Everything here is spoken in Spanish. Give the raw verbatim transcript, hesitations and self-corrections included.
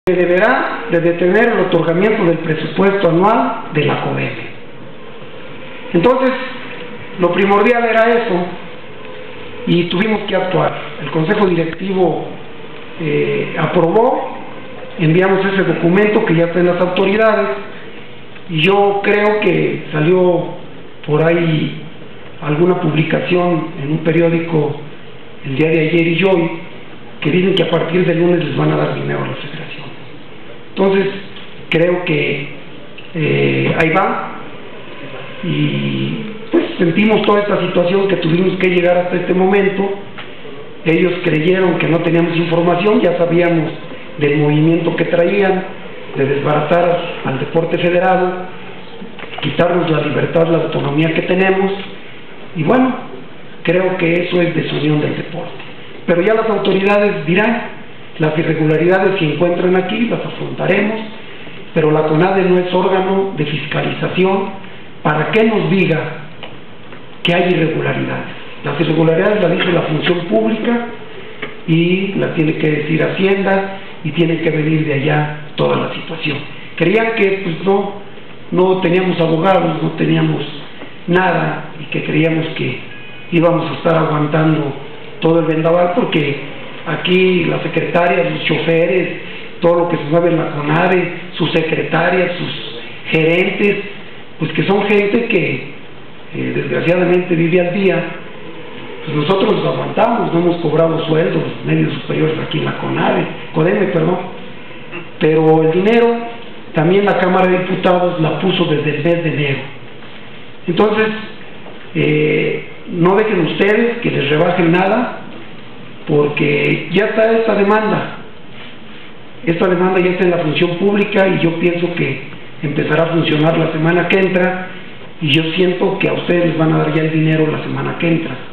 Se deberá de detener el otorgamiento del presupuesto anual de la CODEME. Entonces, lo primordial era eso, y tuvimos que actuar. El Consejo Directivo eh, aprobó, enviamos ese documento que ya está en las autoridades, y yo creo que salió por ahí alguna publicación en un periódico el día de ayer y hoy, que dicen que a partir del lunes les van a dar dinero a las federaciones. Entonces, creo que eh, ahí va, y pues sentimos toda esta situación que tuvimos que llegar hasta este momento. Ellos creyeron que no teníamos información, ya sabíamos del movimiento que traían, de desbaratar al deporte federado, quitarnos la libertad, la autonomía que tenemos, y bueno, creo que eso es desunión del deporte. Pero ya las autoridades dirán, las irregularidades que encuentran aquí las afrontaremos, pero la CONADE no es órgano de fiscalización para que nos diga que hay irregularidades. Las irregularidades las dice la función pública y las tiene que decir Hacienda, y tiene que venir de allá toda la situación. Creían que pues no, no teníamos abogados, no teníamos nada, y que creíamos que íbamos a estar aguantando todo el vendaval, porque aquí las secretarias, los choferes, todo lo que se mueve en la CONADE, sus secretarias, sus gerentes, pues que son gente que eh, desgraciadamente vive al día, pues nosotros los aguantamos, no hemos cobrado sueldos medios superiores aquí en la CONADE, CODEME, perdón, pero el dinero también la Cámara de Diputados la puso desde el mes de enero. Entonces, eh, no dejen ustedes que les rebajen nada, porque ya está esta demanda, esta demanda ya está en la función pública, y yo pienso que empezará a funcionar la semana que entra, y yo siento que a ustedes les van a dar ya el dinero la semana que entra.